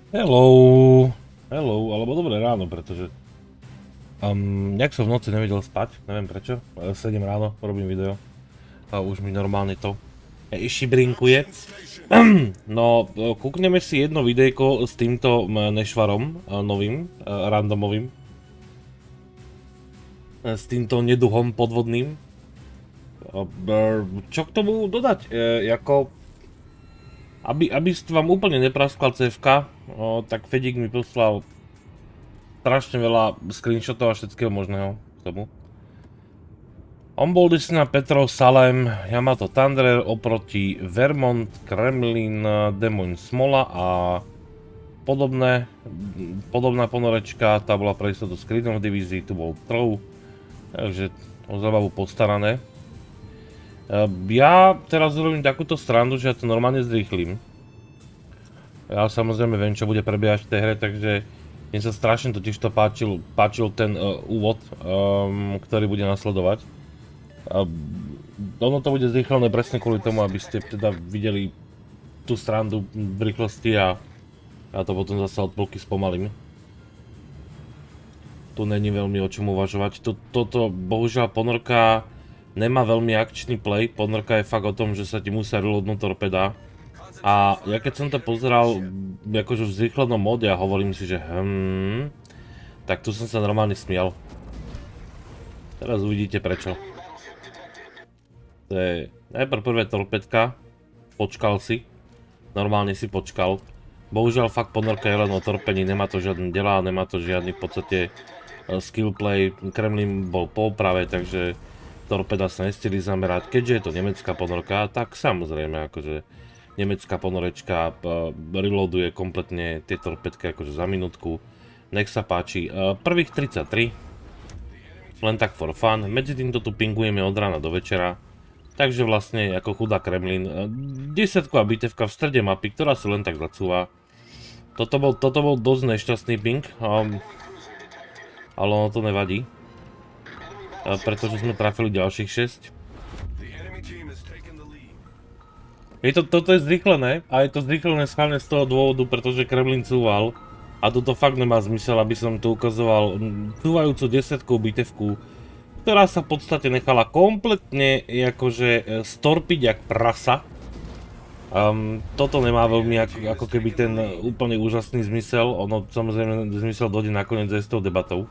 Hello, hello, alebo dobré ráno, pretože nejak som v noci nevedel spať, neviem prečo, sedím ráno, robím video a už mi normálne to šibrinkuje. No, kúkneme si jedno videjko s týmto nešvarom, novým, randomovým, s týmto neduhom podvodným. Čo k tomu dodať, aby vám úplne nepraskla CFK, tak Fedík mi poslal strašne veľa screenshotov a všetkého možného k tomu. Omboldisna, Petrov, Salem, Yamato Thunderer oproti Vermont, Kremlin, Demoň Smola a podobná ponorečka, tá bola pre istotu z Freedom v divízii, tu bol Trow, takže o zábavu postarané. Ja teraz robím takúto strandu, že ja to normálne zrýchlim. Ja samozrejme viem, čo bude prebiehať v tej hre, takže mne sa strašne totiž to páčil ten úvod, ktorý bude nasledovať. Ono to bude zrýchlené presne kvôli tomu, aby ste teda videli tú strandu v rýchlosti a ja to potom zase od polky spomalím. Tu není veľmi o čom uvažovať. Toto bohužiaľ ponorka nemá veľmi akčný play, ponorka je fakt o tom, že sa ti musia reloadnúť torpeda. A ja keď som to pozeral akože v zrýchlenom móde a hovorím si, že tak tu som sa normálne smial. Teraz uvidíte prečo. To je najprv prvé torpedka, počkal si, normálne si počkal. Bohužiaľ fakt ponorka je len o torpení, nemá to žiadny delá, nemá to žiadny v podstate skill play, Kremlin bol po oprave, takže torpeda sa nestihli zamerať. Keďže je to nemecká ponorka, tak samozrejme akože nemecká ponorečka reloaduje kompletne tie torpedky akože za minútku. Nech sa páči. Prvých 33. Len tak for fun. Medzi týmto tu pingujeme od rána do večera. Takže vlastne ako chudá Kremlin. 10-ková bitevka v strede mapy, ktorá sa len tak zacúva. Toto bol dosť nešťastný ping. Ale ono to nevadí. Pretože sme trafili ďalších 6. Toto je zrýchlené a je to zrýchlené schválne z toho dôvodu, pretože Kremlin cúval a toto fakt nemá zmysel, aby som tu ukazoval cúvajúcu 10-kovú bitevku, ktorá sa v podstate nechala kompletne akože storpiť jak prasa. Toto nemá veľmi ako keby ten úplne úžasný zmysel, ono samozrejme zmysel dojde nakoniec aj s tou debatou.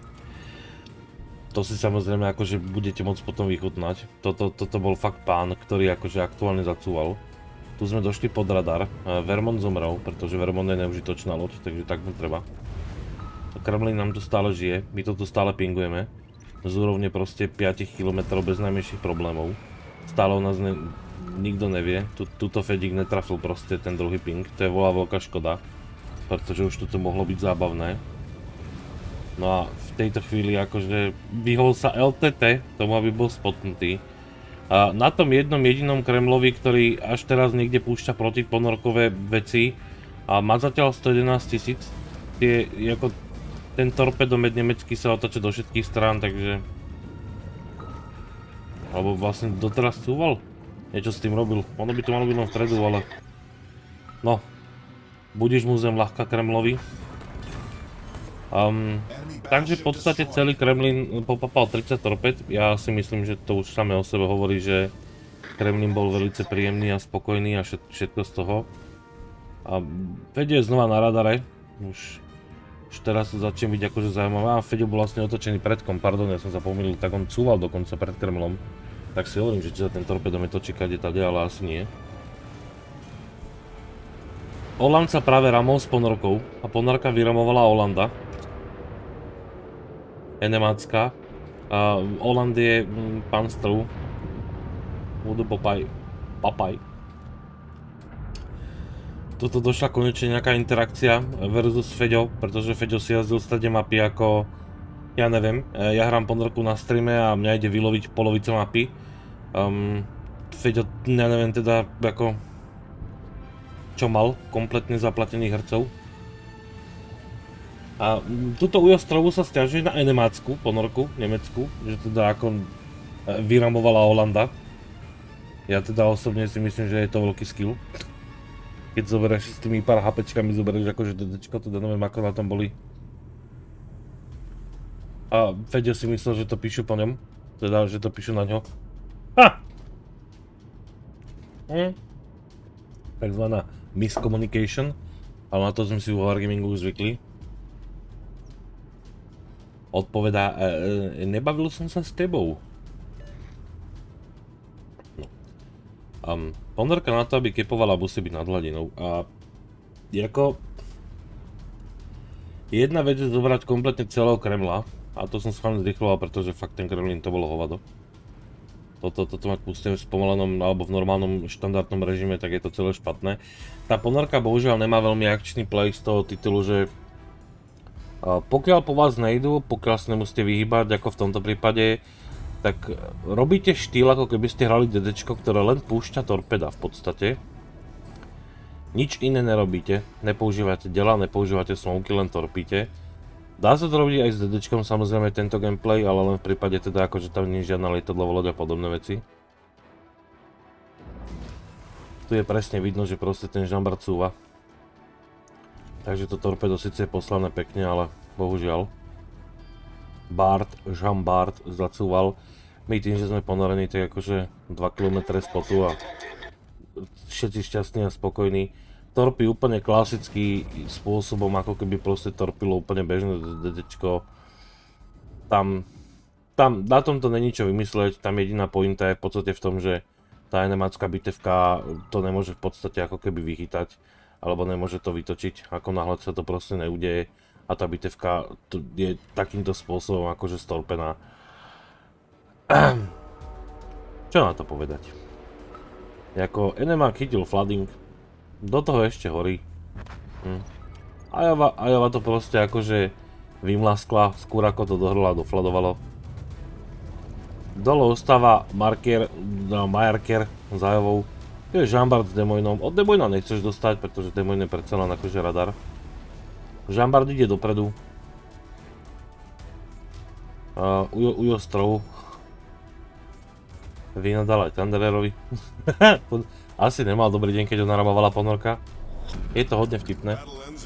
To si samozrejme akože budete môcť potom vychutnať. Toto bol fakt pán, ktorý akože aktuálne zacúval. Tu sme došli pod radar. Vermont zomrel, pretože Vermont je neužitočná loď, takže tak mu treba. Kremlin nám tu stále žije, my to tu stále pingujeme. Z úrovne proste 5 km bez najmenších problémov. Stále o nás nikto nevie. Tuto Fedík netrafil proste ten druhý ping, to je veľká škoda. Pretože už tu mohlo byť zábavné. No a v tejto chvíli akože vyhol sa LTT tomu, aby bol spotnutý. A na tom jednom jedinom Kremlovi, ktorý až teraz niekde púšťa protiponorkové veci a má zatiaľ 111 000, ako ten torpedomet nemecký sa otočí do všetkých strán, takže alebo vlastne doteraz cúval, niečo s tým robil, ono by to malo byť len vpredu, ale no, budíš mu zem ľahká Kremlovi. Takže v podstate celý Kremlin popapal 30 torped. Ja si myslím, že to už samé o sebe hovorí, že Kremlin bol veľmi príjemný a spokojný a všetko z toho. A Feďo je znova na radare. Už teraz sa začnem byť akože zaujímavé. A Feďo bol vlastne otočený predkom, pardon, ja som sa pomýlil, tak on cúval dokonca pred Kremlom. Tak si hovorím, že či sa ten torpedomet točí kade tade, ale asi nie. Oland sa práve ramol s ponorkou a ponorka vyramovala Olanda. Nemácka. Oland je panstrov. Budú papaj. Tuto došla konečne nejaká interakcia versus Feďo, pretože Feďo si jazdil v strede mapy ako, ja neviem, ja hrám ponorku na streame a mňa ide vyloviť polovicu mapy. Feďo, ja neviem teda ako, čo mal, kompletne zaplatených hercov. A túto u ostrovu sa sťažuje na nemácku ponorku, nemeckú, že teda ako vyramovala Olanda. Ja teda osobne si myslím, že je to veľký skill. Keď zoberieš s tými pár HPčkami, zoberieš akože DDčko, teda neviem ako na tom boli. A Feďo si myslel, že to píšu po ňom. Teda, že to píšu na ňo. Ha! Takzvaná miscommunication. Ale na to sme si vo Wargamingu už zvykli. Odpovedá, nebavil som sa s tebou. No. Ponorka na to, aby kepovala, musí byť nad hladinou. A ako... Jedna vec je zobrať kompletne celého Kremla. A to som schválne zrychloval, pretože fakt ten Kremlin to bolo hovado. Toto mať pustím v spomalenom alebo v normálnom štandardnom režime, tak je to celé špatné. Tá ponorka bohužiaľ nemá veľmi akčný play z toho titulu, že pokiaľ po vás nejdú, pokiaľ sa nemusíte vyhýbať, ako v tomto prípade, tak robíte štýl, ako keby ste hrali DDčko, ktoré len púšťa torpeda v podstate. Nič iné nerobíte, nepoužívate dela, nepoužívate smoky, len torpíte. Dá sa to robiť aj s DDčkom, samozrejme tento gameplay, ale len v prípade teda akože tam nie je žiadna lietadlová loď a podobné veci. Tu je presne vidno, že proste ten Jean-Bart cúva. Takže to torpedo síce je poslané pekne, ale bohužiaľ. Jean-Bart zacúval. My tým, že sme ponorení, tak akože 2 km spotu a všetci šťastní a spokojní. Torpy úplne klasický spôsobom, ako keby proste torpilo úplne bežné DDčko. Tam na tomto není čo vymysleť, tam jediná pointa je v podstate v tom, že tá enemácka bitevka to nemôže v podstate ako keby vychytať, alebo nemôže to vytočiť, ako náhle sa to proste neudeje a tá bitevka je takýmto spôsobom akože storpená. Čo na to povedať? Jako enemák chytil flooding, do toho ešte horí. Ajova to proste akože vymlaskla, skôr ako to dohrla a dofladovalo. Dole ostáva Majerker s Ajovou. Tu je Jean-Bart s Demoinom. Od Demoina nechceš dostať, pretože Demoin je predsa len akože radar. Jean-Bart ide dopredu. Ujo Strov vynadal aj Thundererovi. Asi nemal dobrý deň, keď ho narábovala ponorka. Je to hodne vtipné.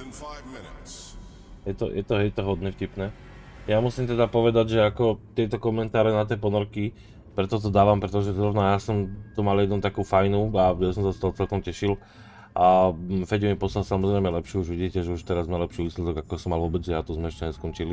Je to hodne vtipné. Ja musím teda povedať, že ako tieto komentáre na tie ponorky, preto to dávam, pretože zrovna ja som tu mal jednu takú fajnú a ja som sa z toho celkom tešil. A Feďo mi poslal samozrejme lepšiu, už vidíte, že už teraz má lepší výsledok, ako som mal vôbec, a to sme ešte neskončili.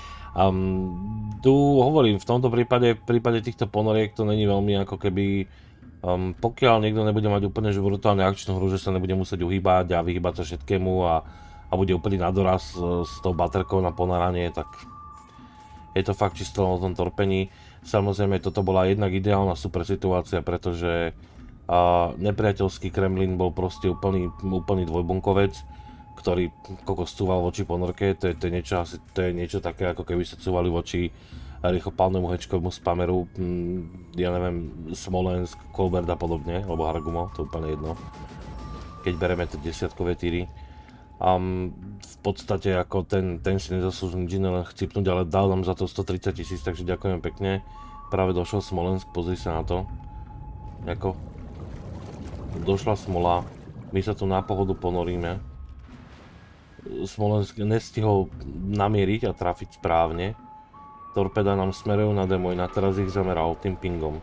Tu hovorím, v tomto prípade, v prípade týchto ponoriek to není veľmi ako keby... pokiaľ niekto nebude mať úplne brutálne akčnú hru, že sa nebude musieť uhýbať a vyhýbať sa všetkému a bude úplný nadoraz s tou baterkou na ponáranie, tak je to fakt čisto o tom torpení. Samozrejme toto bola jednak ideálna super situácia, pretože nepriateľský Kremlin bol proste úplný dvojbunkovec, ktorý kokos cúval voči ponorke, to je niečo také, ako keby sa cúvali voči rýchlopálnemu hečkovému spameru, ja neviem, Smolensk, Kolbert a podobne, alebo Hargumo, to je úplne jedno. Keď bereme tie desiatkové týry. V podstate ako ten si nezaslúži nič iné, len chcipnúť, ale dal nám za to 130 000, takže ďakujem pekne. Práve došiel Smolensk, pozri sa na to. Ako došla smola, my sa tu na pohodu ponoríme. Smolensk nestihol namieriť a trafiť správne. Torpeda nám smerujú na Demoina, teraz ich zameral tým pingom.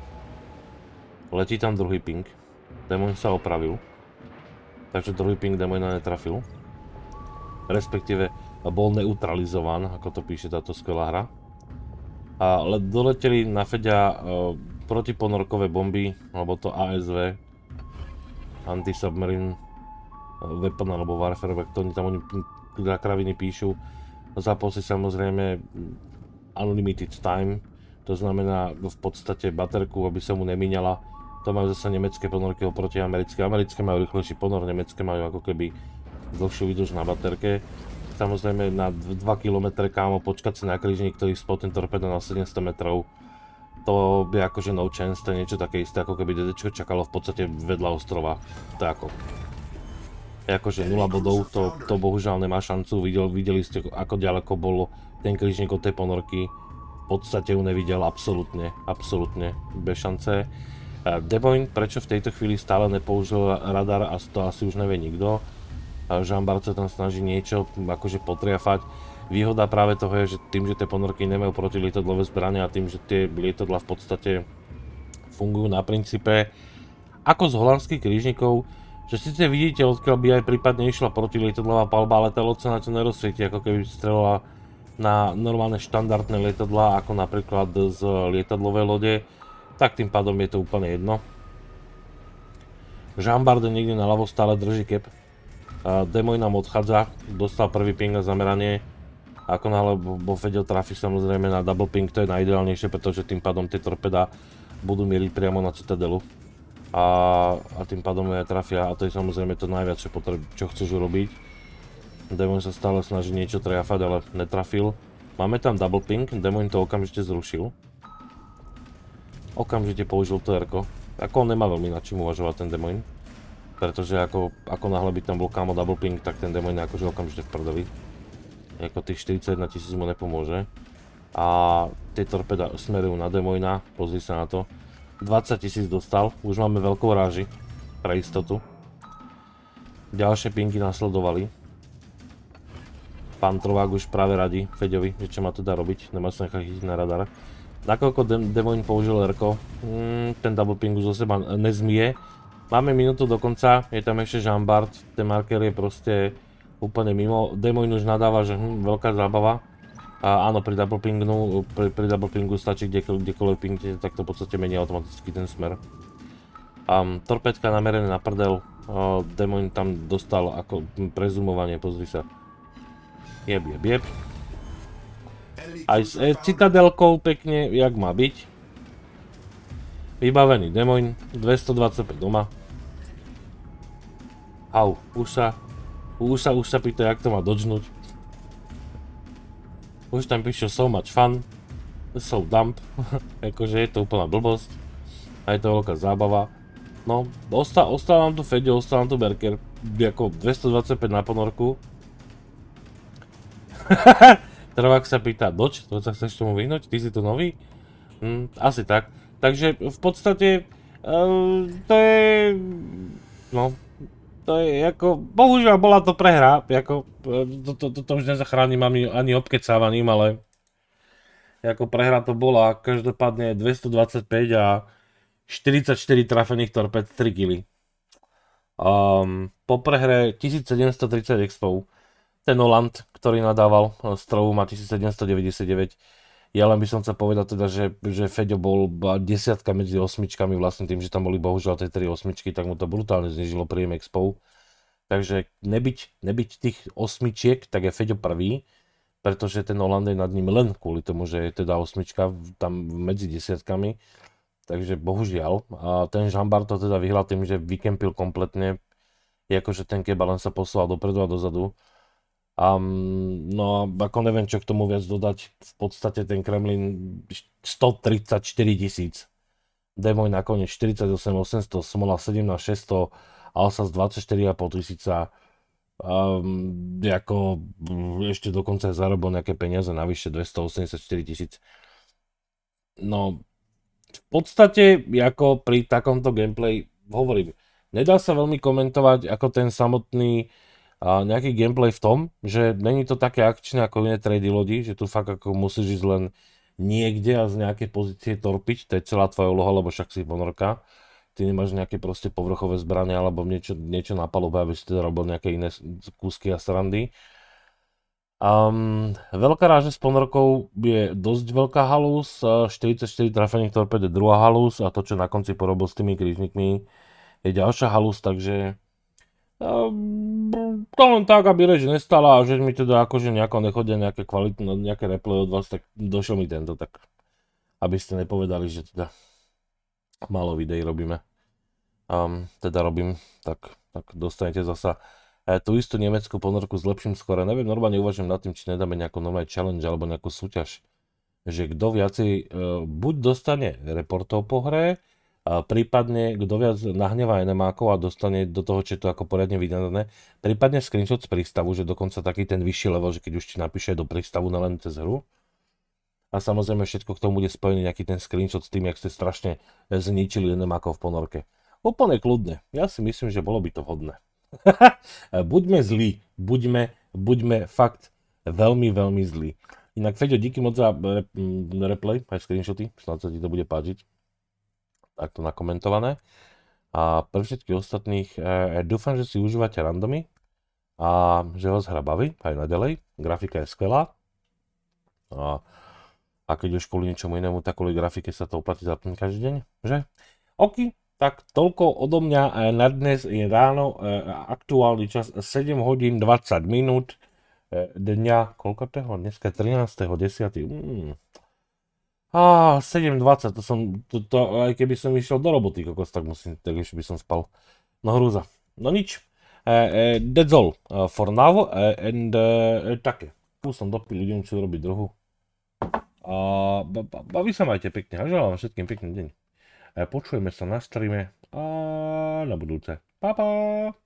Letí tam druhý ping. Demoin sa opravil. Takže druhý ping Demoina netrafil. Respektíve bol neutralizovan, ako to píše táto skvelá hra. Ale doleteli na Feďa protiponorkové bomby, alebo to ASV. Anti-Submarine Weapon, alebo Warfare Weapon, tam oni kraviny píšu. Zapol si samozrejme Unlimited Time, to znamená v podstate baterku, aby sa mu nemíňala. To majú zase nemecké ponorky oproti americké. Americké majú rýchlejší ponor, nemecké majú ako keby dlhšiu výdrž na baterke. Samozrejme na 2 km kámo počkať si na krížnik, ktorý spod ten torpedo na 700 metrov. To by akože no chance, to je niečo také isté, ako keby DDčko čakalo v podstate vedľa ostrova. To je ako... Akože 0 bodov, to bohužiaľ nemá šancu. Videli ste, ako ďaleko bol ten krížnik od tej ponorky. V podstate ju nevidel absolútne, bez šance. Demoin, prečo v tejto chvíli stále nepoužil radar a to asi už nevie nikto. Jean-Bart sa tam snaží niečo akože potriafať. Výhoda práve toho je, že tým, že tie ponorky nemajú protilietadlové zbrane a tým, že tie lietadlá v podstate fungujú na princípe ako z holandských krížnikov, že síce vidíte, odkiaľ by aj prípadne išla protilietadlová palba, ale tá loď sa na to nerozsvieti, ako keby strelila na normálne štandardné lietadlá, ako napríklad z lietadlovej lode, tak tým pádom je to úplne jedno. Jean-Bart niekde naľavo stále drží kep. Demoin nám odchádza, dostal prvý ping a zameranie. Ako náhle vo Feďo trafi samozrejme na double ping, to je najideálnejšie, pretože tým pádom tie torpeda budú mieriť priamo na Citadelu. A tým pádom ju aj trafia a to je samozrejme to najviac, čo chceš urobiť. Demoin sa stále snaží niečo triafať, ale netrafil. Máme tam double ping, Demoin to okamžite zrušil. Okamžite použil to R-ko. Ako on nemá veľmi nad čím uvažovať ten Demoin. Pretože ako náhle by tam bol kámo double ping, tak ten Demoin je akože okamžite v prdeli. Ako tých 41 000 mu nepomôže. A tie torpeda smerujú na Demoina, pozri sa na to. 20 000 dostal, už máme veľkou ráži pre istotu. Ďalšie pingy nasledovali. Pán Trovák už práve radí Feďovi, že čo má teda robiť, nemá sa nechať chytiť na radar. Nakoľko Demoin použil R-ko, ten double ping už zo seba nezmije. Máme minútu do konca, je tam ešte Jean-Bart, ten marker je proste úplne mimo. Demoin už nadáva, že veľká zábava. A áno, pri double pingu stačí kdekoľvek pingnete, tak to v podstate mení automaticky ten smer. Torpédka namerené na prdel, Demoin tam dostal ako prezumovanie, pozri sa. Jeb. Aj s citadelkou pekne, jak má byť. Vybavený Demoin, 225 doma. Au, už sa pýta, jak to má dodžnúť. Už tam píše so much fun, so dump, akože je to úplná blbosť. A je to veľká zábava. No, ostal nám tu Feďo, ostal nám tu Berker, ako 225 na ponorku. Trovák sa pýta, doč, to sa chceš tomu vyhnúť? Ty si tu nový? Asi tak. Takže v podstate to je, no, to je ako, bohužiaľ bola to prehra, ako, to už nezachránim ani obkecávaním, ale ako prehra to bola, každopádne 225 a 44 trafených torped, 3 killy. Po prehre 1730 expov. Ten Oland, ktorý nadával Strovu, má 1799. Ja len by som chcel povedať teda, že Feďo bol desiatka medzi osmičkami vlastne tým, že tam boli bohužiaľ tie 3 osmičky, tak mu to brutálne znižilo príjem expov. Takže nebyť tých osmičiek, tak je Feďo prvý, pretože ten Oland je nad ním len kvôli tomu, že je teda osmička tam medzi desiatkami. Takže bohužiaľ. A ten Jean-Bart to teda vyhral tým, že vykempil kompletne. Je akože ten kebal len sa poslal dopredu a dozadu. No a ako neviem, čo k tomu viac dodať. V podstate ten Kremlin 134 000. Demoin nakoniec 48 800, Smola 17 600, Alsas 24 500. Ako ešte dokonca zarobil nejaké peniaze navyše 284 000. No v podstate ako pri takomto gameplay hovorím, nedá sa veľmi komentovať ako ten samotný nejaký gameplay v tom, že není to také akčné ako iné trady lodi, že tu fakt ako musíš ísť len niekde a z nejakej pozície torpiť, to je celá tvoja úloha, lebo však si ponorka. Ty nemáš nejaké proste povrchové zbranie alebo niečo na palube, aby si teda robil nejaké iné kúsky a srandy. Veľká ráže s ponorkou je dosť veľká halus, 44 trafených torped je druhá halus a to, čo na konci porobil s tými krížnikmi, je ďalšia halus, takže to len tak, aby reč nestala a že mi teda akože nejako nechodia nejaké kvalitné, nejaké replay od vás, tak došiel mi tento, tak aby ste nepovedali, že teda málo videí robíme. Teda robím, tak dostanete zasa tú istú nemeckú ponorku s lepším skore. Neviem, normálne uvažujem nad tým, či nedáme nejakú normálny challenge alebo nejakú súťaž, že kto viacej buď dostane reportov po hre, prípadne kto viac nahnevá enemákov a dostane do toho, čo je to ako poriadne vydané, prípadne screenshot z prístavu, že dokonca taký ten vyšší level, že keď už ti napíše do prístavu na len cez hru. A samozrejme všetko k tomu bude spojený nejaký ten screenshot s tým, jak ste strašne zničili NMAko v ponorke. Úplne kľudne. Ja si myslím, že bolo by to vhodné. Buďme zlí. Buďme fakt veľmi, veľmi zlí. Inak Feďo, díky moc za replay, aj screenshoty, snad sa ti to bude páčiť. Takto nakomentované. A pre všetkých ostatných dúfam, že si užívate randomy a že vás hra baví aj naďalej. Grafika je skvelá. A keď už kvôli ničomu inému, tak kvôli grafike sa to oplatí zapnúť každý deň, že? OK, tak toľko odo mňa na dnes je ráno, aktuálny čas 7 hodín 20 minút dňa, koľko toho? Dneska 13.10. 7.20, to aj keby som išiel do roboty, kokos, tak ešte by som spal. No hrúza. No nič. That's all for now and také. Tu som dopil, idem si urobiť druhú. A vy sa majte pekne a želám všetkým pekný deň. Počujeme sa na streame a na budúce. Pa, pa.